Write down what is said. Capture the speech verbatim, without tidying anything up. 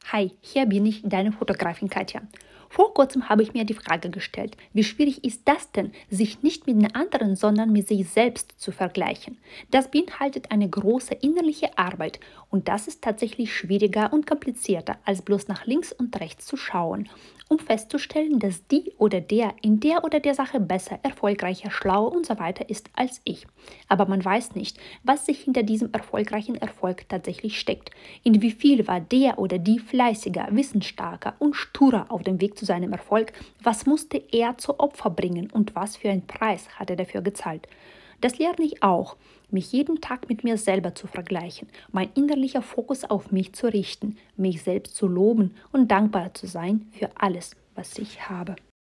Hi, hier bin ich, deine Fotografin Katja. Vor kurzem habe ich mir die Frage gestellt, wie schwierig ist das denn, sich nicht mit den anderen, sondern mit sich selbst zu vergleichen. Das beinhaltet eine große innerliche Arbeit und das ist tatsächlich schwieriger und komplizierter, als bloß nach links und rechts zu schauen, um festzustellen, dass die oder der in der oder der Sache besser, erfolgreicher, schlauer und so weiter ist als ich. Aber man weiß nicht, was sich hinter diesem erfolgreichen Erfolg tatsächlich steckt. In wie viel war der oder die fleißiger, wissensstarker und sturer auf dem Weg zu seinem Erfolg, was musste er zu Opfer bringen und was für einen Preis hat er dafür gezahlt. Das lerne ich auch, mich jeden Tag mit mir selber zu vergleichen, mein innerlicher Fokus auf mich zu richten, mich selbst zu loben und dankbar zu sein für alles, was ich habe.